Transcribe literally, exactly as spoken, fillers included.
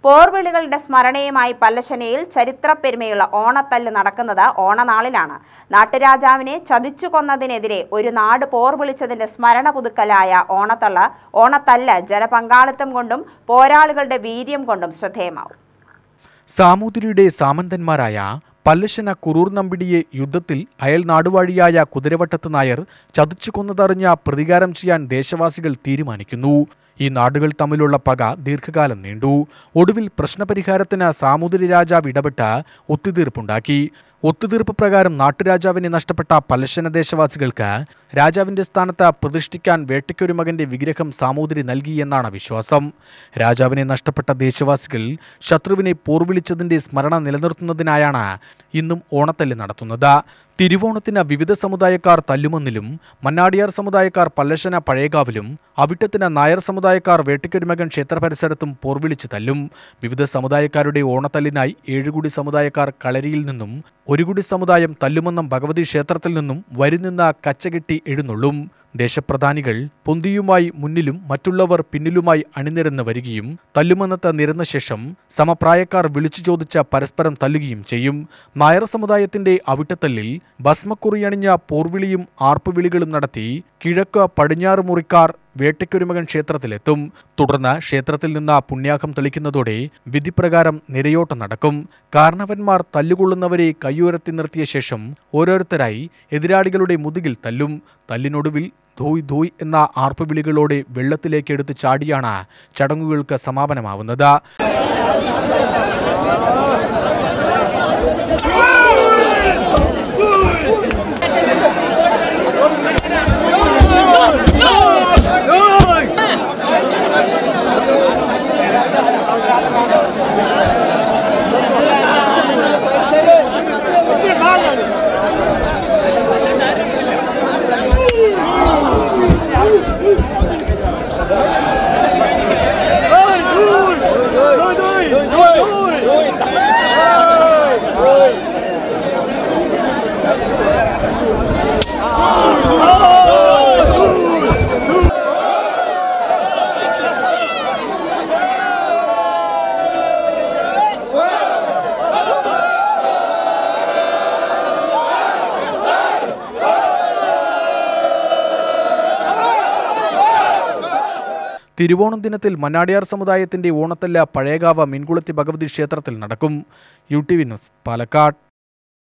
പോർവിളികളുടെ സ്മരണയുമായി പല്ലശ്ശനയിൽ ചരിത്രപ്പെരുമയുള്ള ഓണത്തല്ല് നടക്കുന്നത് ഓണനാളിലാണ്. നാട്ടുരാജാവിനെ ചതിച്ചു കൊന്നതിനെതിരെ ഒരു നാട് പോർ വിളിച്ചതിന്റെ സ്മരണ പുതുക്കലായ ഓണത്തള്ള ഓണത്തല്ല് ജനപങ്കാളിത്തം കൊണ്ടും പോരാളികളുടെ വീര്യം കൊണ്ടും ശ്രദ്ധേയമാവും. സാമൂതിരിയുടെ സാമന്തന്മാരായ പല്ലശ്ശന കുറൂർ നമ്പിടിയെ യുദ്ധത്തിൽ അയൽ നാടുവാഴിയായ കുതിരവട്ടത്ത് നായർ ചതിച്ചു കൊന്നതറിഞ്ഞ പ്രതികാരം ചെയ്യാൻ ദേശവാസികൾ തീരുമാനിക്കുന്നു. ഈ നാടുകൾ തമ്മിലുള്ള പക ദീർഘകാലം നീണ്ടു. ഒടുവിൽ പ്രശ്നപരിഹാരത്തിന് സാമൂതിരി രാജാവ് ഇടപെട്ട് ഒത്തുതീർപ്പുണ്ടാക്കി. ഒത്തുതീർപ്പ് പ്രകാരം നാട്ടുരാജാവിനെ നഷ്ടപ്പെട്ട പല്ലശ്ശന ദേശവാസികൾക്ക് രാജാവിന്റെ സ്ഥാനത്ത് പ്രതിഷ്ഠിക്കാൻ വേട്ടയ്ക്കൊരു മകന്റെ വിഗ്രഹം സാമൂതിരി നൽകി എന്നാണ് വിശ്വാസം. രാജാവിനെ നഷ്ടപ്പെട്ട ദേശവാസികൾ ശത്രുവിനെ പോർവിളിച്ചതിന്റെ സ്മരണ നിലനിർത്തുന്നതിനായാണ് ഇന്നും ഓണത്തല്ല് നടത്തുന്നത്. തിരുവോണത്തിന് വിവിധ സമുദായക്കാർ തല്ലുമന്നിലും, മന്നാടിയാർ സമുദായക്കാർ പല്ലശ്ശന പഴയകാവിലും, അവിട്ടത്തിന് നായർ സമുദായക്കാർ വേട്ടയ്ക്കൊരുമകൻ ക്ഷേത്ര പരിസരത്തും പോർവിളിച്ച് തല്ലും. വിവിധ സമുദായക്കാരുടെ ഓണത്തല്ലിനായി ഏഴുകുടി സമുദായക്കാർ കളരിയിൽ നിന്നും, ഒരു കുടി സമുദായം തല്ലുമന്നം ഭഗവതി ക്ഷേത്രത്തിൽ നിന്നും വരിനിന്ന കച്ചകെട്ടി എഴുന്നള്ളും. ദേശപ്രധാനികൾ പൊന്തിയുമായി മുന്നിലും മറ്റുള്ളവർ പിന്നിലുമായി അണിനിരന്ന് വരികയും തല്ലുമന്നത്ത് നിരന്ന ശേഷം സമപ്രായക്കാർ വിളിച്ചു ചോദിച്ച പരസ്പരം തല്ലുകയും ചെയ്യും. നായർ സമുദായത്തിന്റെ അവിട്ടത്തല്ലിൽ ഭസ്മക്കുറിയണിഞ്ഞ പോർവിളിയും ആർപ്പുവിളികളും നടത്തി കിഴക്ക് പടിഞ്ഞാറ് മുറിക്കാർ വേട്ടയ്ക്കൊരുമകൻ ക്ഷേത്രത്തിലെത്തും. തുടർന്ന് ക്ഷേത്രത്തിൽ നിന്ന് പുണ്യാഹം തെളിക്കുന്നതോടെ വിധിപ്രകാരം നിരയോട്ടം നടക്കും. കാരണവന്മാർ തല്ലുകൊള്ളുന്നവരെ കയ്യുയർത്തി നിർത്തിയ ശേഷം ഓരോരുത്തരായി എതിരാളികളുടെ മുതുകിൽ തല്ലും. തല്ലിനൊടുവിൽ ധോയ് ധോയ് എന്ന ആർപ്പുവിളികളോടെ വെള്ളത്തിലേക്ക് എടുത്ത് ചാടിയാണ് ചടങ്ങുകൾക്ക് സമാപനമാവുന്നത്. തിരുവോണം ദിനത്തിൽ മന്നാടിയാർ സമുദായത്തിന്റെ ഓണത്തല്ല് പഴയകാവ് മീൻകുളത്തി ഭഗവതി ക്ഷേത്രത്തിൽ നടക്കും. U T V news, Palakkad.